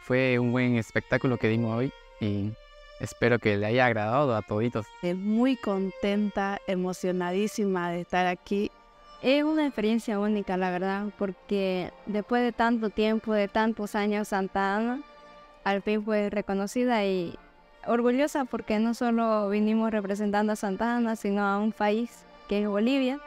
Fue un buen espectáculo que dimos hoy y espero que le haya agradado a toditos. Muy contenta, emocionadísima de estar aquí. Es una experiencia única, la verdad, porque después de tanto tiempo, de tantos años, Santa Ana al fin fue reconocida y orgullosa porque no solo vinimos representando a Santa Ana, sino a un país que es Bolivia.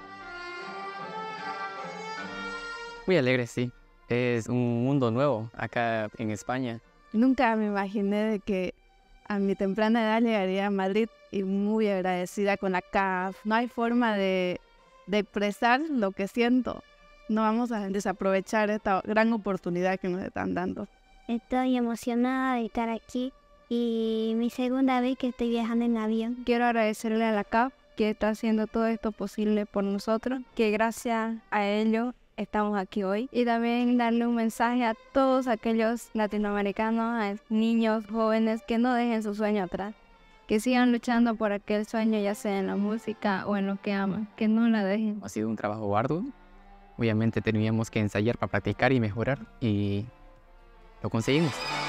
Muy alegre, sí. Es un mundo nuevo acá en España. Nunca me imaginé de que a mi temprana edad llegaría a Madrid y muy agradecida con la CAF. No hay forma de expresar lo que siento. No vamos a desaprovechar esta gran oportunidad que nos están dando. Estoy emocionada de estar aquí y mi segunda vez que estoy viajando en avión. Quiero agradecerle a la CAF que está haciendo todo esto posible por nosotros, que gracias a ello estamos aquí hoy. Y también darle un mensaje a todos aquellos latinoamericanos, a niños, jóvenes, que no dejen su sueño atrás. Que sigan luchando por aquel sueño, ya sea en la música o en lo que aman. Que no la dejen. Ha sido un trabajo arduo. Obviamente teníamos que ensayar para practicar y mejorar y lo conseguimos.